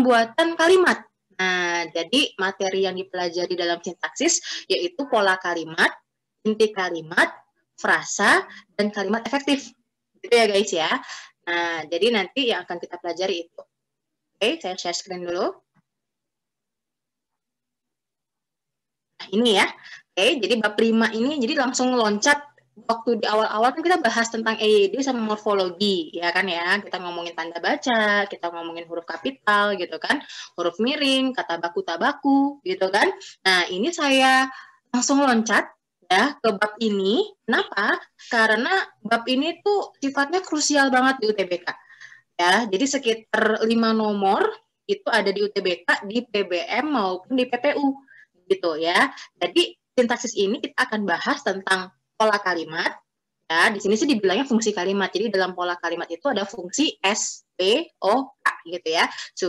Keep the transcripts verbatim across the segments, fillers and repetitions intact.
pembuatan kalimat. Nah, jadi materi yang dipelajari dalam sintaksis yaitu pola kalimat, inti kalimat, frasa, dan kalimat efektif. Gitu ya guys ya. Nah, jadi nanti yang akan kita pelajari itu. Oke, saya share screen dulu. Nah, ini ya. Oke, jadi bab lima ini jadi langsung loncat. Waktu di awal-awal kan kita bahas tentang E Y D sama morfologi, ya kan ya. Kita ngomongin tanda baca, kita ngomongin huruf kapital gitu kan, huruf miring, kata baku-tabaku gitu kan. Nah, ini saya langsung loncat ya ke bab ini. Kenapa? Karena bab ini tuh sifatnya krusial banget di U T B K. Ya, jadi sekitar lima nomor itu ada di U T B K, di P B M maupun di P P U gitu ya. Jadi sintaksis ini kita akan bahas tentang pola kalimat, ya di sini sih dibilangnya fungsi kalimat. Jadi dalam pola kalimat itu ada fungsi S, P, O, K gitu ya.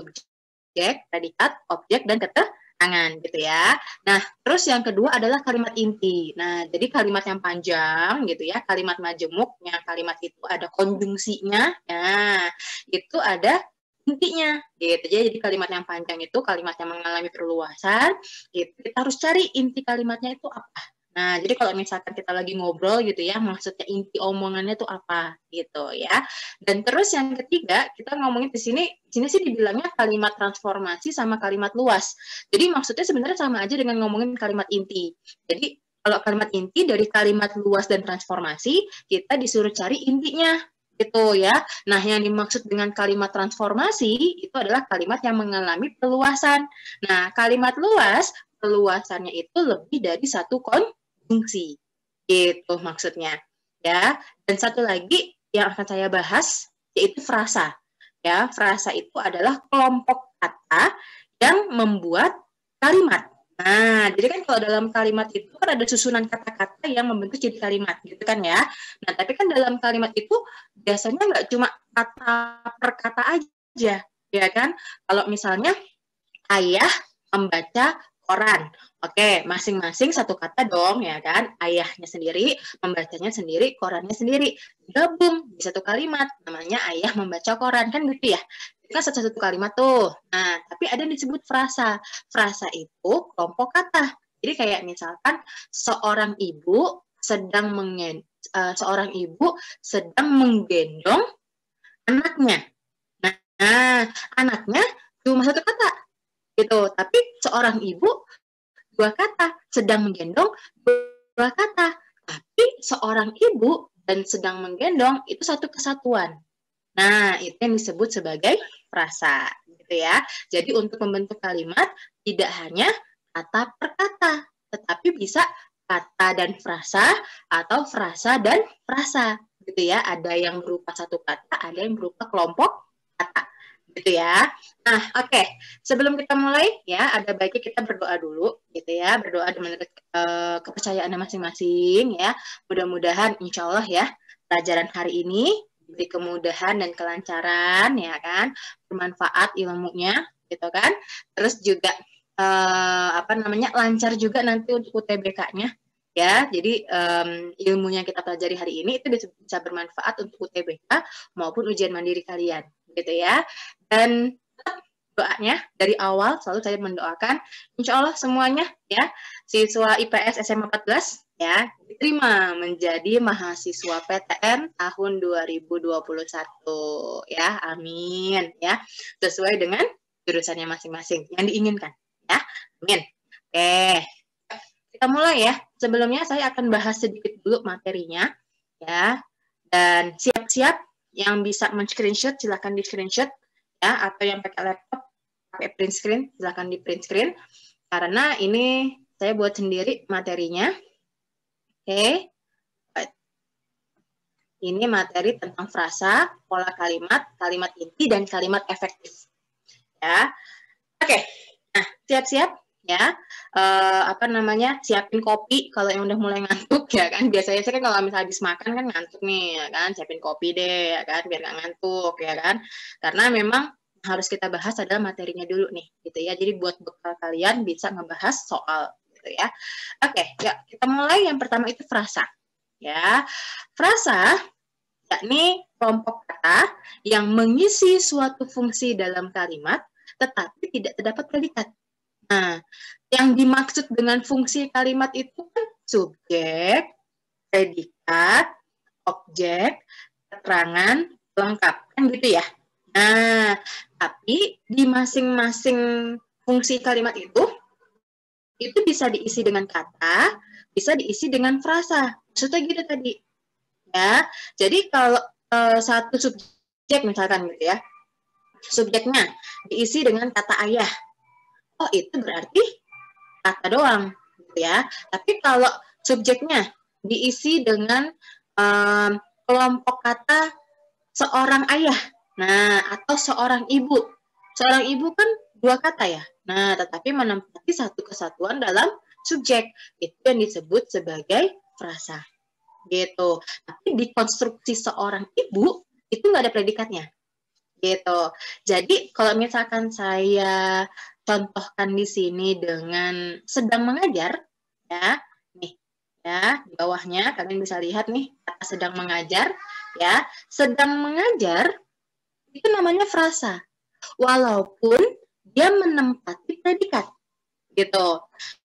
Subjek, predikat, objek, dan keterangan gitu ya. Nah, terus yang kedua adalah kalimat inti. Nah, jadi kalimat yang panjang gitu ya, kalimat majemuknya, kalimat itu ada konjungsinya, nah itu ada intinya gitu. Jadi kalimat yang panjang itu kalimat yang mengalami perluasan, gitu. Kita harus cari inti kalimatnya itu apa. Nah, jadi kalau misalkan kita lagi ngobrol gitu ya, maksudnya inti omongannya tuh apa gitu ya. Dan terus yang ketiga, kita ngomongin di sini, di sini sih dibilangnya kalimat transformasi sama kalimat luas. Jadi maksudnya sebenarnya sama aja dengan ngomongin kalimat inti. Jadi kalau kalimat inti dari kalimat luas dan transformasi, kita disuruh cari intinya gitu ya. Nah, yang dimaksud dengan kalimat transformasi itu adalah kalimat yang mengalami perluasan. Nah, kalimat luas, perluasannya itu lebih dari satu kon fungsi, gitu maksudnya, ya. Dan satu lagi yang akan saya bahas yaitu frasa, ya. Frasa itu adalah kelompok kata yang membuat kalimat. Nah, jadi kan kalau dalam kalimat itu kan ada susunan kata-kata yang membentuk jadi kalimat, gitu kan ya. Nah, tapi kan dalam kalimat itu biasanya nggak cuma kata per kata aja, ya kan. Kalau misalnya ayah membaca koran. Oke, masing-masing satu kata dong, ya kan? Ayahnya sendiri, membacanya sendiri, korannya sendiri. Gabung di satu kalimat, namanya ayah membaca koran, kan gitu ya? Itu kan satu-satu kalimat tuh. Nah, tapi ada yang disebut frasa. Frasa itu kelompok kata. Jadi kayak misalkan seorang ibu sedang mengen, uh, seorang ibu sedang menggendong anaknya. Nah, anaknya cuma satu kata. Gitu. Tapi seorang ibu dua kata, sedang menggendong dua kata. Tapi seorang ibu dan sedang menggendong itu satu kesatuan. Nah, itu yang disebut sebagai frasa, gitu ya. Jadi untuk membentuk kalimat tidak hanya kata per kata, tetapi bisa kata dan frasa atau frasa dan frasa, gitu ya. Ada yang berupa satu kata, ada yang berupa kelompok kata. Gitu ya. Nah, oke. Okay. Sebelum kita mulai, ya, ada baiknya kita berdoa dulu, gitu ya. Berdoa menurut uh, kepercayaannya masing-masing, ya. Mudah-mudahan, insya Allah ya, pelajaran hari ini diberi kemudahan dan kelancaran, ya kan. Bermanfaat ilmunya, gitu kan. Terus juga, uh, apa namanya, lancar juga nanti untuk U T B K-nya. Ya, jadi um, ilmu yang kita pelajari hari ini itu bisa, bisa bermanfaat untuk U T B K maupun ujian mandiri kalian. Gitu ya. Dan doanya dari awal selalu saya mendoakan insya Allah semuanya ya siswa I P S S M A empat belas ya diterima menjadi mahasiswa P T N tahun dua ribu dua puluh satu ya, amin ya, sesuai dengan jurusannya masing-masing yang diinginkan ya, amin. Oke, kita mulai ya. Sebelumnya saya akan bahas sedikit dulu materinya ya, dan siap-siap yang bisa men-screenshot silahkan di-screenshot ya, atau yang pakai laptop pakai print screen silahkan di print screen karena ini saya buat sendiri materinya. Oke, ini materi tentang frasa, pola kalimat, kalimat inti dan kalimat efektif ya. Oke, nah siap-siap ya, uh, apa namanya, siapin kopi kalau yang udah mulai ngantuk ya kan. Biasanya saya kan kalau misalnya habis makan kan ngantuk nih ya kan, siapin kopi deh ya kan biar nggak ngantuk ya kan, karena memang harus kita bahas adalah materinya dulu nih gitu ya, jadi buat bekal kalian bisa ngebahas soal gitu ya. Oke, ya kita mulai. Yang pertama itu frasa ya. Frasa yakni kelompok kata yang mengisi suatu fungsi dalam kalimat tetapi tidak terdapat predikat. Nah, yang dimaksud dengan fungsi kalimat itu kan subjek, predikat, objek, keterangan, lengkap, kan gitu ya. Nah, tapi di masing-masing fungsi kalimat itu, itu bisa diisi dengan kata, bisa diisi dengan frasa. Maksudnya gitu tadi. Ya, jadi kalau e, satu subjek misalkan gitu ya, subjeknya diisi dengan kata ayah. Oh, itu berarti kata doang, gitu ya. Tapi kalau subjeknya diisi dengan um, kelompok kata seorang ayah, nah, atau seorang ibu. Seorang ibu kan dua kata ya. Nah, tetapi menempati satu kesatuan dalam subjek. Itu yang disebut sebagai frasa. Gitu. Tapi di konstruksi seorang ibu, itu nggak ada predikatnya. Gitu. Jadi, kalau misalkan saya contohkan di sini dengan sedang mengajar, ya, nih, ya, di bawahnya kalian bisa lihat nih, kata sedang mengajar, ya, sedang mengajar, itu namanya frasa. Walaupun dia menempati predikat, gitu.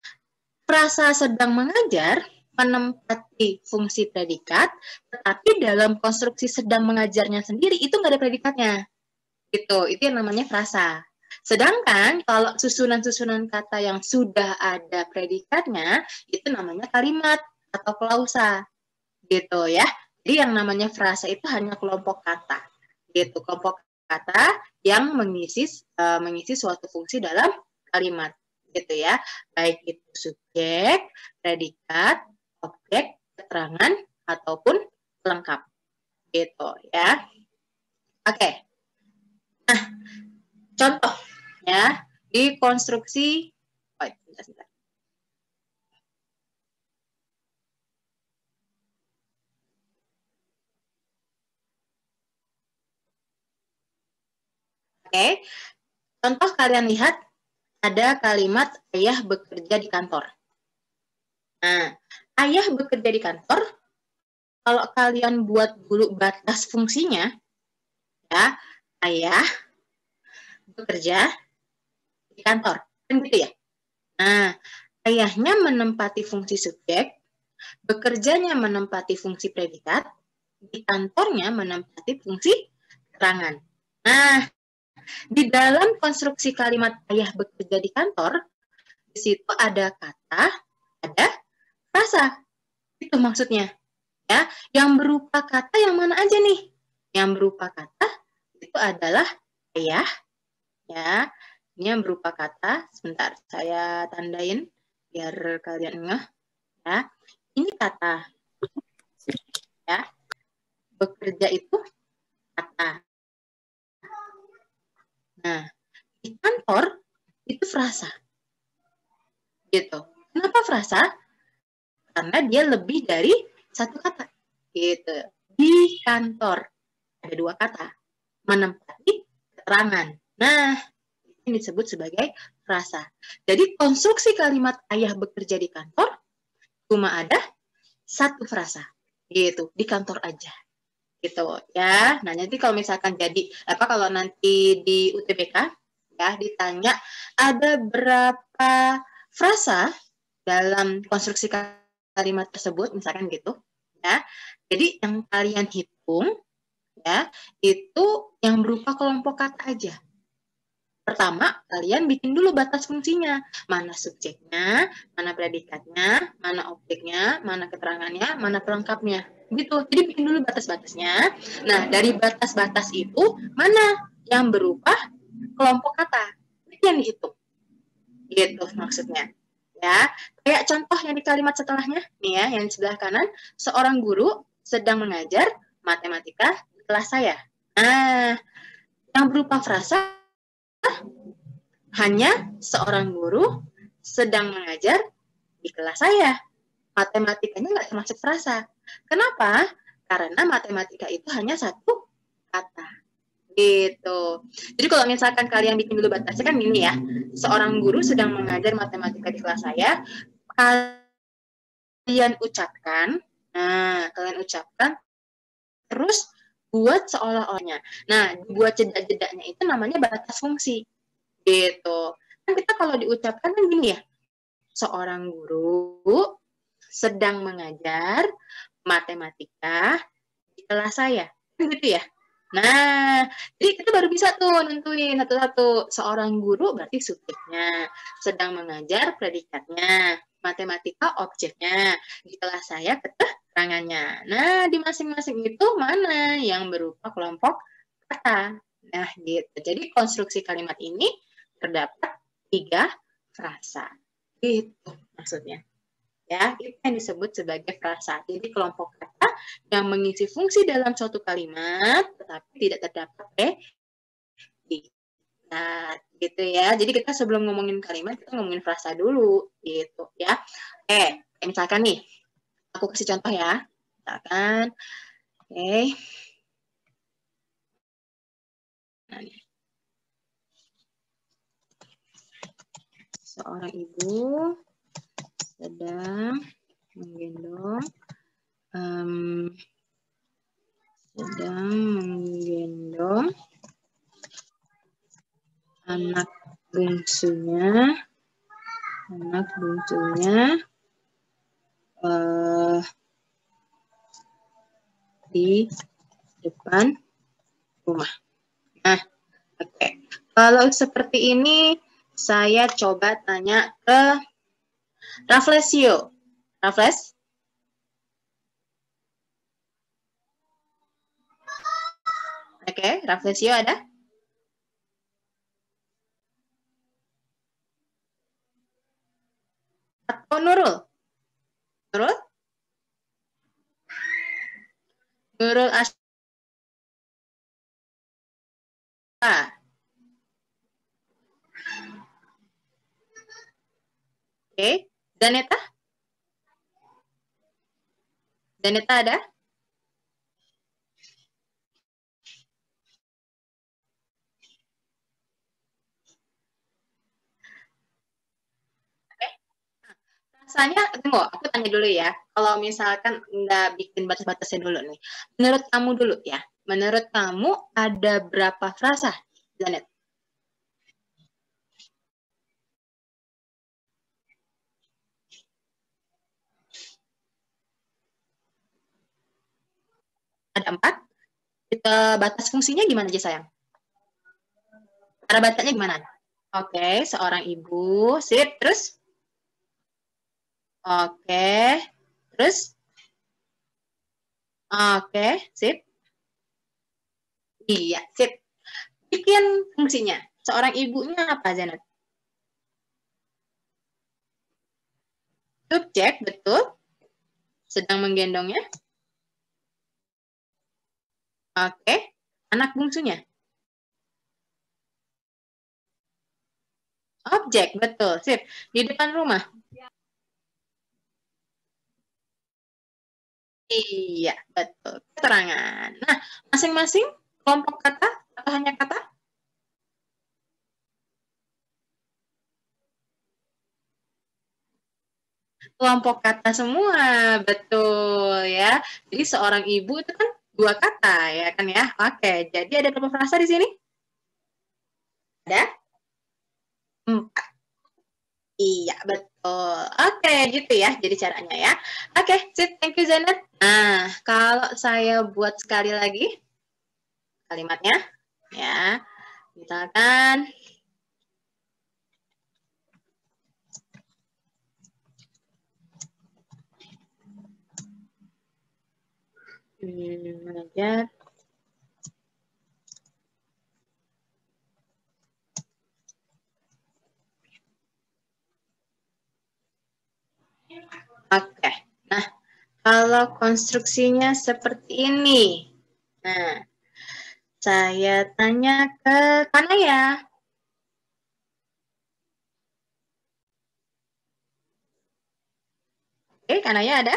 Frasa sedang mengajar menempati fungsi predikat, tetapi dalam konstruksi sedang mengajarnya sendiri itu nggak ada predikatnya. Gitu, itu yang namanya frasa. Sedangkan kalau susunan-susunan kata yang sudah ada predikatnya, itu namanya kalimat atau klausa. Gitu ya. Jadi yang namanya frasa itu hanya kelompok kata. Gitu, kelompok kata yang mengisi uh, mengisi suatu fungsi dalam kalimat. Gitu ya. Baik itu subjek, predikat, objek, keterangan, ataupun lengkap. Gitu ya. Oke. Okay. Nah, contoh ya di konstruksi oh, sebentar, sebentar. Oke, contoh kalian lihat ada kalimat ayah bekerja di kantor. Nah, ayah bekerja di kantor, kalau kalian buat dulu batas fungsinya, ya, ayah bekerja di kantor, kan gitu ya. Nah, ayahnya menempati fungsi subjek, bekerjanya menempati fungsi predikat, di kantornya menempati fungsi keterangan. Nah, di dalam konstruksi kalimat ayah bekerja di kantor, di situ ada kata, ada frasa. Itu maksudnya. Ya, yang berupa kata yang mana aja nih? Yang berupa kata itu adalah ayah, ya. Ini yang berupa kata. Sebentar, saya tandain biar kalian ngeh. Ya, ini kata. Ya, bekerja itu kata. Nah, di kantor itu frasa. Gitu. Kenapa frasa? Karena dia lebih dari satu kata. Gitu. Di kantor ada dua kata. Menempati keterangan. Nah, ini disebut sebagai frasa. Jadi konstruksi kalimat ayah bekerja di kantor cuma ada satu frasa. Gitu. Di kantor aja. Gitu ya. Nah, nanti kalau misalkan jadi apa kalau nanti di U T B K ya ditanya ada berapa frasa dalam konstruksi kalimat tersebut misalkan gitu ya. Jadi yang kalian hitung ya itu yang berupa kelompok kata aja. Pertama, kalian bikin dulu batas fungsinya. Mana subjeknya, mana predikatnya, mana objeknya, mana keterangannya, mana pelengkapnya. Gitu. Jadi bikin dulu batas-batasnya. Nah, dari batas-batas itu, mana yang berupa kelompok kata. Itu yang dihitung. Gitu maksudnya. Ya, kayak contoh yang di kalimat setelahnya, nih ya, yang di sebelah kanan, seorang guru sedang mengajar matematika di kelas saya. Nah, yang berupa frasa hanya seorang guru sedang mengajar di kelas saya. Matematikanya nggak termasuk frasa. Kenapa? Karena matematika itu hanya satu kata. Gitu. Jadi kalau misalkan kalian bikin dulu batasnya kan gini ya. Seorang guru sedang mengajar matematika di kelas saya. Kalian ucapkan. Nah, kalian ucapkan. Terus buat seolah-olahnya. Nah, buat jeda-jedanya itu namanya batas fungsi. Gitu. Kan kita kalau diucapkan kan gini ya, seorang guru sedang mengajar matematika di kelas saya. Kan gitu ya. Nah, jadi kita baru bisa tuh nentuin satu-satu. Seorang guru berarti subjeknya, sedang mengajar predikatnya, matematika objeknya, di kelas saya keterangannya. Nah, di masing-masing itu mana yang berupa kelompok kata. Nah, gitu. Jadi konstruksi kalimat ini terdapat tiga frasa. Itu maksudnya. Ya, itu yang disebut sebagai frasa. Jadi kelompok kata yang mengisi fungsi dalam suatu kalimat tetapi tidak terdapat predikat, gitu ya. Jadi kita sebelum ngomongin kalimat kita ngomongin frasa dulu, gitu ya. Eh, misalkan nih, aku kasih contoh ya. Misalkan, oke. Okay. Nah, nih. Seorang ibu sedang menggendong um, sedang menggendong anak bungsunya anak bungsunya uh, di depan rumah. Nah, oke. Okay. Kalau seperti ini saya coba tanya ke Rafflesio. Raffles? Oke, okay, Rafflesio ada? Atau Nurul? Nurul? Nurul Asha. Oke, okay. Zaneta? Zaneta ada? Rasanya, tunggu, aku tanya dulu ya. Kalau misalkan nggak bikin batas-batasnya dulu nih. Menurut kamu dulu ya. Menurut kamu ada berapa frasa, Zanet? Ada empat. Kita batas fungsinya gimana aja, sayang? Cara bacanya gimana? Oke, okay, seorang ibu. Sip, terus? Oke, okay. Terus? Oke, okay, sip. Iya, sip. Bikin fungsinya. Seorang ibunya apa, Zanet? Subjek, betul. Sedang menggendongnya. Oke. Okay. Anak bungsunya? Objek, betul. Sip. Di depan rumah? Iya, betul. Keterangan. Nah, masing-masing kelompok kata atau hanya kata? Kelompok kata semua, betul ya. Jadi seorang ibu itu kan dua kata ya kan ya. Oke, jadi ada berapa frasa di sini? Ada empat. Iya, betul. Oke, gitu ya. Jadi caranya ya. Oke, sip. Thank you, Zanet. Nah, kalau saya buat sekali lagi kalimatnya, ya. Misalkan, hmm, mengajar Oke, nah kalau konstruksinya seperti ini, nah saya tanya ke Kanaya. Oke, Kanaya ada?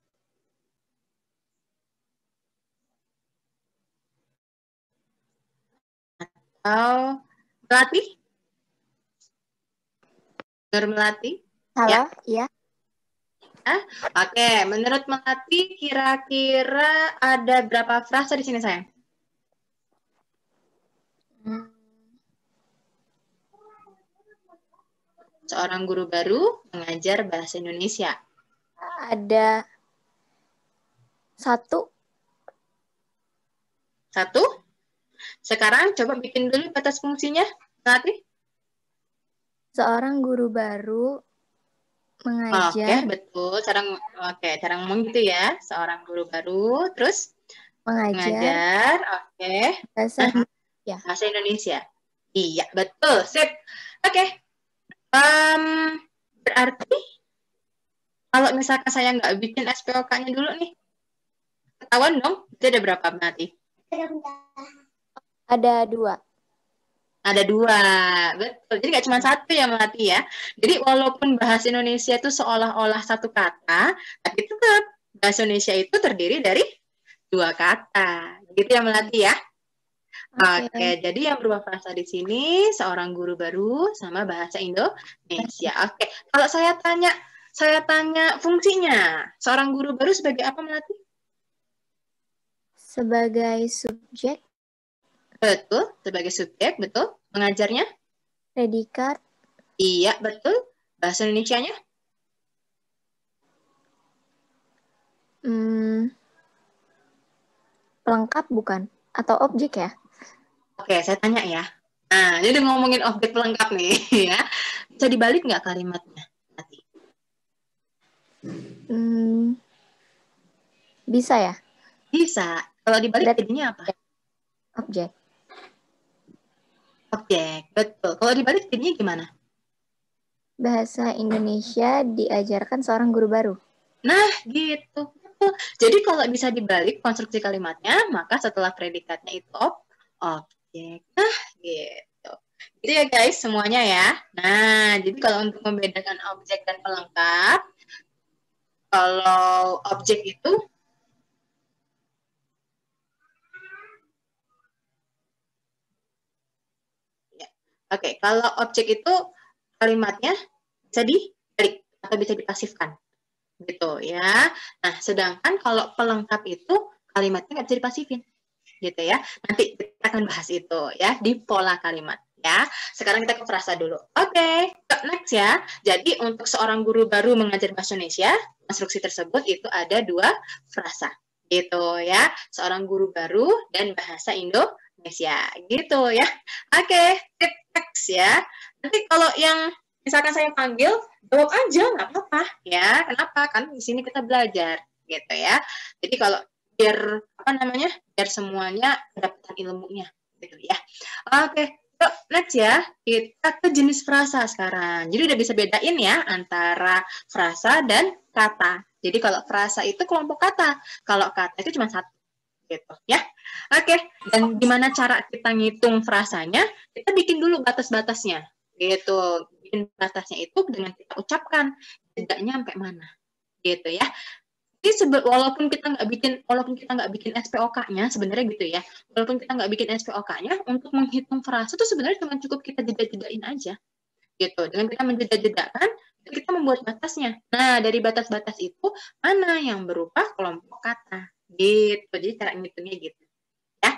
Atau Melati? Nur Melati? Halo, ya. Iya. Ah, oke, menurut Melati kira-kira ada berapa frasa di sini, sayang? Hmm. seorang guru baru mengajar bahasa Indonesia? Ada satu. Satu. Sekarang coba bikin dulu batas fungsinya. Nanti. Seorang guru baru mengajar. Oke, betul. Cara oke, cara ngomong gitu ya. Seorang guru baru, terus mengajar. Mengajar. Oke. Bahasa Indonesia. Bahasa Indonesia. Iya, betul. Sip. Oke. Um, berarti kalau misalkan saya nggak bikin S P O K-nya dulu nih, ketahuan dong, itu ada berapa berarti? Ada dua. Ada dua, betul. Jadi nggak cuma satu ya Melati ya. Jadi walaupun bahasa Indonesia itu seolah-olah satu kata, tapi tetap bahasa Indonesia itu terdiri dari dua kata. Gitu ya Melati ya. Oke, okay. Jadi yang berubah frasa di sini seorang guru baru sama bahasa Indonesia. Oke, okay. Kalau saya tanya, saya tanya fungsinya, seorang guru baru sebagai apa Melati? Sebagai subjek. Betul, sebagai subjek, betul. Mengajarnya? Predikat. Iya, betul. Bahasa Indonesianya? Hmm, pelengkap bukan? Atau objek ya? Oke, saya tanya ya. Nah, ini udah ngomongin objek pelengkap nih, ya. Bisa dibalik nggak kalimatnya? Hmm, bisa ya? Bisa. Kalau dibalik jadinya apa? Objek. Objek, betul. Kalau dibalik jadinya gimana? Bahasa Indonesia diajarkan seorang guru baru. Nah, gitu. Jadi kalau bisa dibalik konstruksi kalimatnya, maka setelah predikatnya itu objek. Nah, gitu. Gitu ya guys, semuanya ya. Nah, jadi kalau untuk membedakan objek dan pelengkap, kalau objek itu ya. Oke, okay, kalau objek itu kalimatnya bisa dibalik atau bisa dipasifkan. Gitu ya. Nah, sedangkan kalau pelengkap itu kalimatnya nggak bisa dipasifin. Gitu ya. Nanti kita akan bahas itu ya di pola kalimat ya. Sekarang kita ke frasa dulu. Oke, okay, next ya. Jadi untuk seorang guru baru mengajar bahasa Indonesia, konstruksi tersebut itu ada dua frasa. Gitu ya. Seorang guru baru dan bahasa Indonesia. Gitu ya. Oke, okay, next ya. Nanti kalau yang misalkan saya panggil, jawab aja, nggak apa-apa ya. Kenapa? Kan di sini kita belajar gitu ya. Jadi kalau biar apa namanya biar semuanya mendapatkan ilmunya gitu ya. Oke, yuk next ya, kita ke jenis frasa sekarang. Jadi udah bisa bedain ya antara frasa dan kata. Jadi kalau frasa itu kelompok kata, kalau kata itu cuma satu gitu ya. Oke, dan gimana cara kita ngitung frasanya? Kita bikin dulu batas-batasnya gitu. Bikin batasnya itu dengan kita ucapkan jedanya sampai mana gitu ya. Jadi walaupun kita nggak bikin, walaupun kita nggak bikin S P O K-nya sebenarnya gitu ya, walaupun kita nggak bikin S P O K-nya untuk menghitung frasa itu sebenarnya cuma cukup kita jeda-jedain aja, gitu. Dengan kita menjeda-jedakan, kita membuat batasnya. Nah dari batas-batas itu mana yang berupa kelompok kata, gitu. Jadi cara ngitungnya gitu, ya.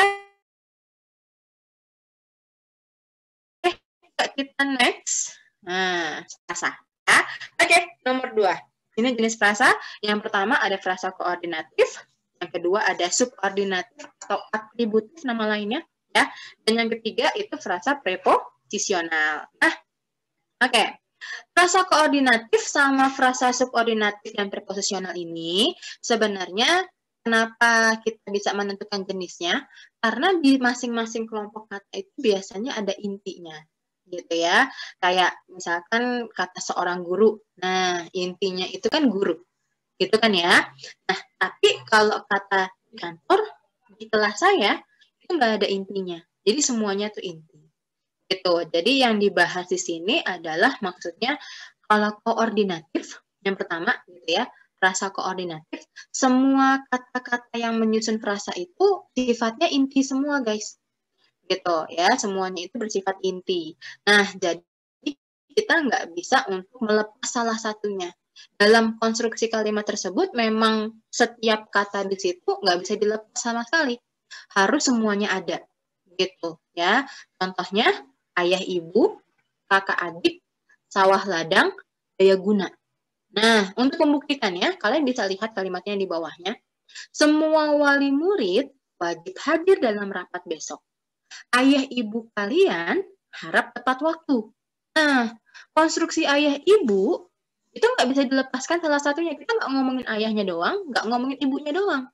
Oke, kita next. Nah, frasa. Ya. Oke, nomor dua. Ini jenis frasa. Yang pertama ada frasa koordinatif, yang kedua ada subordinatif atau atributif nama lainnya, ya. Dan yang ketiga itu frasa preposisional. Nah, oke. Okay. Frasa koordinatif sama frasa subordinatif dan preposisional ini sebenarnya kenapa kita bisa menentukan jenisnya? Karena di masing-masing kelompok kata itu biasanya ada intinya. Gitu ya, kayak misalkan kata seorang guru, nah intinya itu kan guru, gitu kan ya. Nah tapi kalau kata di kantor, di kelas saya itu nggak ada intinya, jadi semuanya tuh inti, gitu. Jadi yang dibahas di sini adalah maksudnya kalau koordinatif, yang pertama gitu ya, frasa koordinatif, semua kata-kata yang menyusun frasa itu sifatnya inti semua guys. Gitu ya, semuanya itu bersifat inti. Nah, jadi kita nggak bisa untuk melepas salah satunya. Dalam konstruksi kalimat tersebut, memang setiap kata di situ nggak bisa dilepas sama sekali. Harus semuanya ada, gitu ya. Contohnya, ayah ibu, kakak adik, sawah ladang, daya guna. Nah, untuk membuktikannya, kalian bisa lihat kalimatnya di bawahnya. Semua wali murid wajib hadir dalam rapat besok. Ayah ibu kalian harap tepat waktu. Nah, konstruksi ayah ibu itu nggak bisa dilepaskan salah satunya. Kita nggak ngomongin ayahnya doang, nggak ngomongin ibunya doang.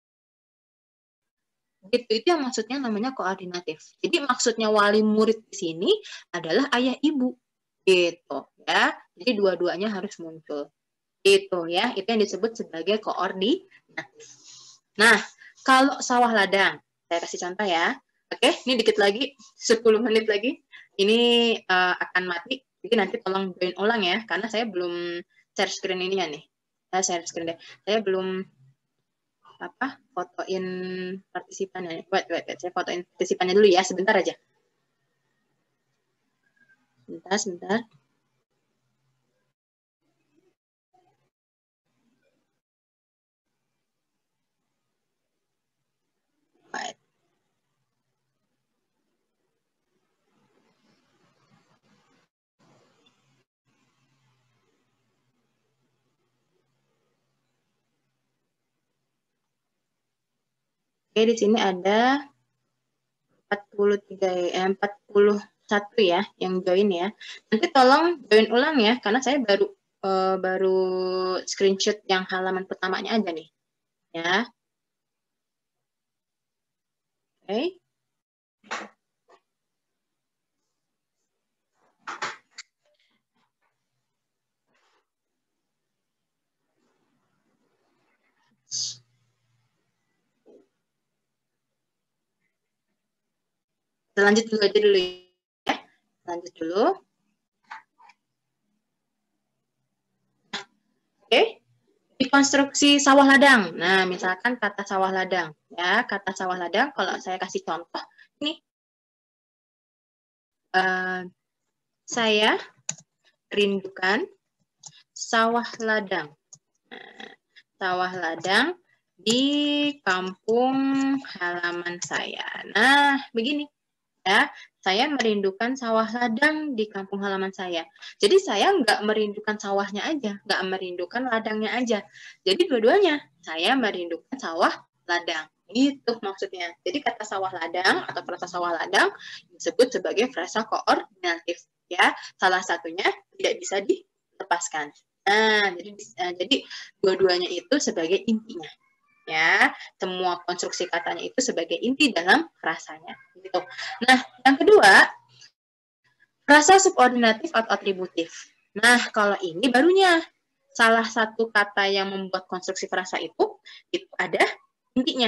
Gitu, itu yang maksudnya namanya koordinatif. Jadi maksudnya wali murid di sini adalah ayah ibu. Gitu ya. Jadi dua-duanya harus muncul. Itu ya, itu yang disebut sebagai koordinatif. Nah, kalau sawah ladang, saya kasih contoh ya. Oke, ini dikit lagi, sepuluh menit lagi. Ini uh, akan mati. Jadi nanti tolong join ulang ya, karena saya belum share screen ini ya nih. Saya share screen deh. Saya belum apa fotoin partisipannya. Wait, wait, wait. Saya fotoin partisipannya dulu ya, sebentar aja. Sebentar, sebentar. Wait. Oke, di sini ada empat puluh tiga, eh, empat puluh satu ya yang join ya. Nanti tolong join ulang ya, karena saya baru uh, baru screenshot yang halaman pertamanya aja nih. Ya. Oke. Okay. Lanjut dulu aja dulu ya. Lanjut dulu. Oke. Okay. Di konstruksi sawah ladang. Nah, misalkan kata sawah ladang ya, kata sawah ladang kalau saya kasih contoh ini uh, saya rindukan sawah ladang. Nah, sawah ladang di kampung halaman saya. Nah, begini ya, saya merindukan sawah ladang di kampung halaman saya. Jadi saya nggak merindukan sawahnya aja, nggak merindukan ladangnya aja. Jadi dua-duanya, saya merindukan sawah ladang. Itu maksudnya. Jadi kata sawah ladang atau frasa sawah ladang disebut sebagai frasa koordinatif. Ya, salah satunya tidak bisa dilepaskan. Nah, jadi, uh, jadi dua-duanya itu sebagai intinya. Ya, semua konstruksi katanya itu sebagai inti dalam frasanya gitu. Nah, yang kedua, frasa subordinatif atau atributif. Nah, kalau ini barunya salah satu kata yang membuat konstruksi frasa itu itu ada intinya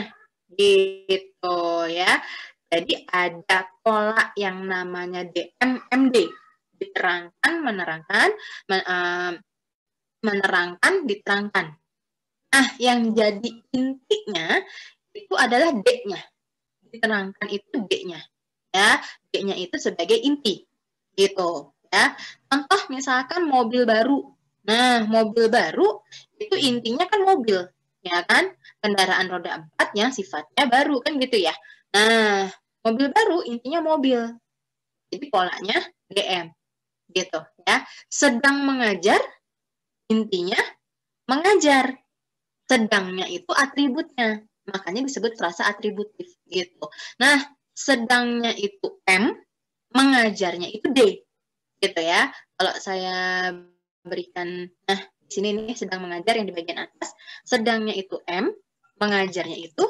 gitu ya. Jadi ada pola yang namanya D M M D, diterangkan, menerangkan, men, uh, menerangkan, diterangkan. Nah, yang jadi intinya itu adalah D-nya. Diterangkan itu D-nya. Ya, D-nya itu sebagai inti. Gitu, ya. Contoh misalkan mobil baru. Nah, mobil baru itu intinya kan mobil, ya kan? Kendaraan roda empat yang sifatnya baru kan gitu ya. Nah, mobil baru intinya mobil. Jadi polanya D M. Gitu, ya. Sedang mengajar intinya mengajar. Sedangnya itu atributnya, makanya disebut frasa atributif gitu. Nah, sedangnya itu M, mengajarnya itu D, gitu ya. Kalau saya berikan, nah di sini nih sedang mengajar yang di bagian atas, sedangnya itu M, mengajarnya itu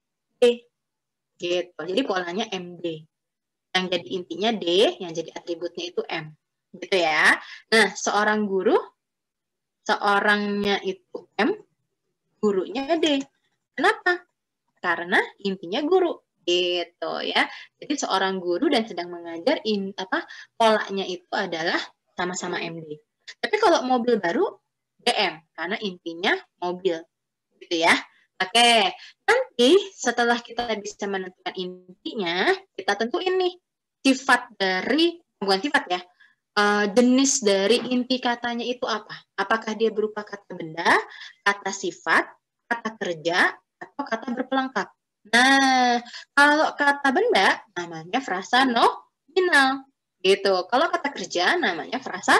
D, gitu. Jadi polanya M D. Yang jadi intinya D, yang jadi atributnya itu M, gitu ya. Nah, seorang guru, seorangnya itu M, gurunya D. Kenapa? Karena intinya guru gitu ya. Jadi seorang guru dan sedang mengajar in, apa polanya itu adalah sama-sama M D. Tapi kalau mobil baru D M karena intinya mobil gitu ya. Oke, nanti setelah kita bisa menentukan intinya, kita tentuin nih sifat dari bukan sifat ya. Uh, jenis dari inti katanya itu apa? Apakah dia berupa kata benda, kata sifat, kata kerja, atau kata berpelengkap? Nah, kalau kata benda namanya frasa nominal, gitu. Kalau kata kerja namanya frasa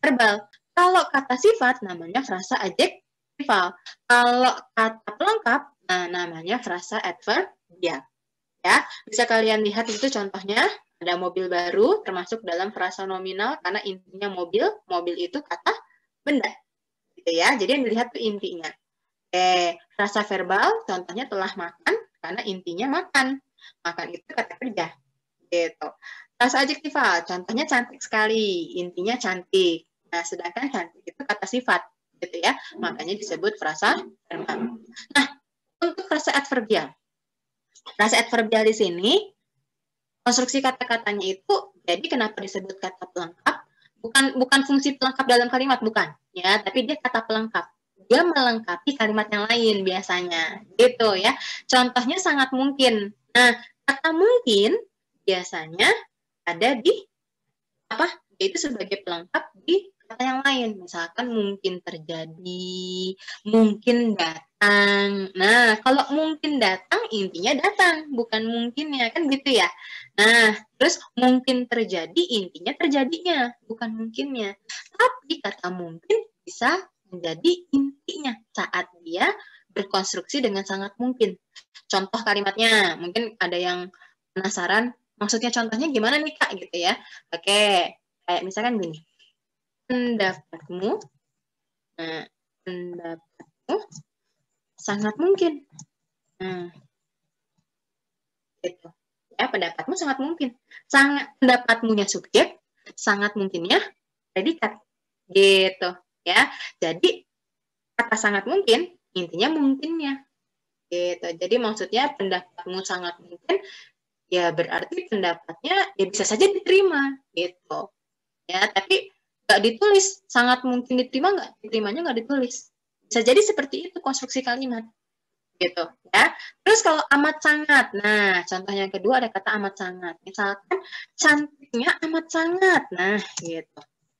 verbal. Kalau kata sifat namanya frasa adjektifal. Kalau kata pelengkap, nah, namanya frasa adverbial. Ya, bisa kalian lihat itu contohnya, ada mobil baru termasuk dalam frasa nominal karena intinya mobil, mobil itu kata benda. Gitu ya. Jadi yang dilihat itu intinya. Oke, frasa verbal contohnya telah makan karena intinya makan. Makan itu kata kerja. Gitu. Frasa adjektifal contohnya cantik sekali, intinya cantik. Nah, sedangkan cantik itu kata sifat, gitu ya. Makanya disebut frasa verbal. Nah, untuk frasa adverbial. Frasa adverbial di sini konstruksi kata-katanya itu jadi kenapa disebut kata pelengkap? Bukan bukan fungsi pelengkap dalam kalimat, bukan, ya, tapi dia kata pelengkap. Dia melengkapi kalimat yang lain biasanya, gitu ya. Contohnya sangat mungkin. Nah, kata mungkin biasanya ada di apa? Yaitu sebagai pelengkap di kata yang lain. Misalkan mungkin terjadi, mungkin datang. Nah, kalau mungkin datang intinya datang, bukan mungkinnya, kan gitu ya. Nah, terus mungkin terjadi intinya terjadinya, bukan mungkinnya. Tapi kata mungkin bisa menjadi intinya saat dia berkonstruksi dengan sangat mungkin. Contoh kalimatnya, mungkin ada yang penasaran, maksudnya contohnya gimana nih Kak gitu ya. Oke, kayak misalkan gini. Pendapatmu, nah, pendapatmu sangat mungkin. Nah, gitu. Ya, pendapatmu sangat mungkin. Sangat pendapatmunya subjek, sangat mungkinnya predikat. Gitu, ya. Jadi kata sangat mungkin intinya mungkinnya. Gitu. Jadi maksudnya pendapatmu sangat mungkin ya berarti pendapatnya ya bisa saja diterima gitu. Ya, tapi nggak ditulis, sangat mungkin diterima nggak? Diterimanya nggak ditulis. Bisa jadi seperti itu konstruksi kalimat. Gitu ya. Terus kalau amat sangat, nah contoh yang kedua ada kata amat sangat. Misalkan cantiknya amat sangat, nah gitu.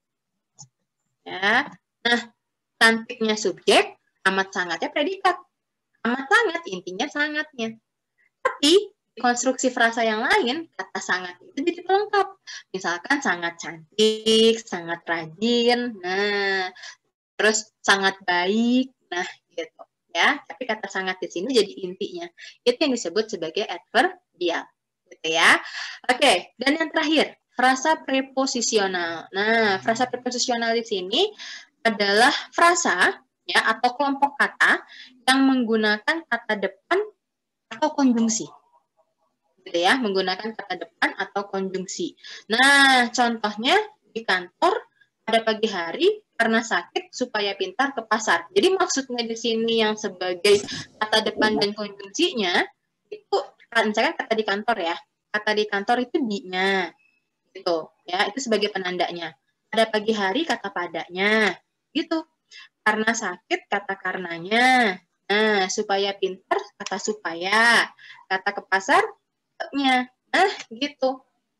Ya, nah cantiknya subjek, amat sangatnya predikat. Amat sangat intinya sangatnya. Tapi konstruksi frasa yang lain, kata sangat itu jadi pelengkap. Misalkan sangat cantik, sangat rajin, nah terus sangat baik, nah gitu. Ya, tapi kata sangat di sini jadi intinya. Itu yang disebut sebagai adverbial, gitu ya. Oke, dan yang terakhir, frasa preposisional. Nah, frasa preposisional di sini adalah frasa ya atau kelompok kata yang menggunakan kata depan atau konjungsi. Gitu ya, menggunakan kata depan atau konjungsi. Nah, contohnya di kantor pada pagi hari karena sakit supaya pintar ke pasar. Jadi maksudnya di sini yang sebagai kata depan dan konjungsinya itu misalkan kata di kantor ya. Kata di kantor itu di-nya. Gitu ya, itu sebagai penandanya. Pada pagi hari kata padanya. Gitu. Karena sakit kata karenanya. Nah, supaya pintar kata supaya. Kata ke pasar nya. Nah, gitu.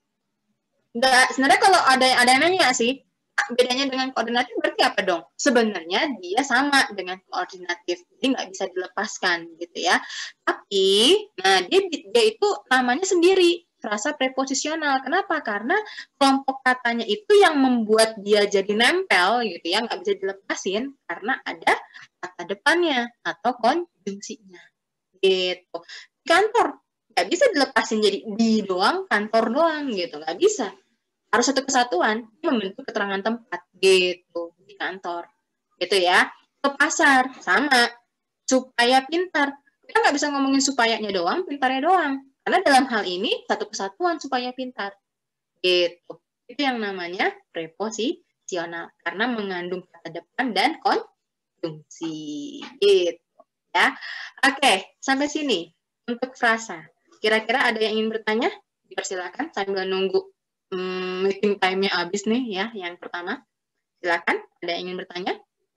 Enggak, sebenarnya kalau ada ada yang nanya sih, bedanya dengan koordinatif berarti apa dong? Sebenarnya dia sama dengan koordinatif, jadi nggak bisa dilepaskan gitu ya. Tapi, nah dia dia itu namanya sendiri frasa preposisional. Kenapa? Karena kelompok katanya itu yang membuat dia jadi nempel gitu ya, nggak bisa dilepasin karena ada kata depannya atau konjungsinya. Gitu. Di kantor nggak bisa dilepasin jadi di doang, kantor doang gitu, nggak bisa. Harus satu kesatuan membentuk keterangan tempat gitu di kantor gitu ya. Ke pasar sama supaya pintar, kita nggak bisa ngomongin supayanya doang, pintarnya doang, karena dalam hal ini satu kesatuan supaya pintar gitu. Itu yang namanya preposisional karena mengandung kata depan dan konjungsi gitu ya. Oke, sampai sini untuk frasa. Kira-kira ada yang ingin bertanya? Dipersilakan sambil nunggu Hmm, meeting time-nya habis nih ya, yang pertama. Silakan, ada yang ingin bertanya?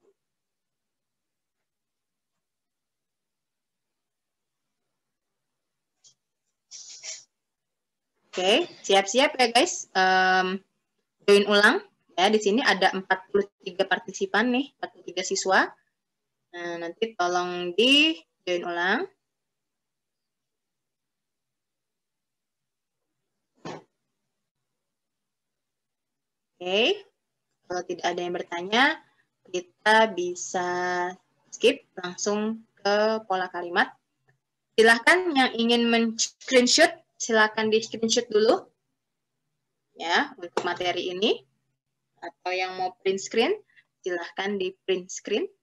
Oke, siap-siap ya guys. Um, join ulang. Ya, di sini ada empat puluh tiga partisipan nih, empat puluh tiga siswa. Nah, nanti tolong di join ulang. Oke. Kalau tidak ada yang bertanya, kita bisa skip langsung ke pola kalimat. Silahkan yang ingin men-screenshot, silahkan di-screenshot dulu ya untuk materi ini. Atau yang mau print screen, silahkan di print screen.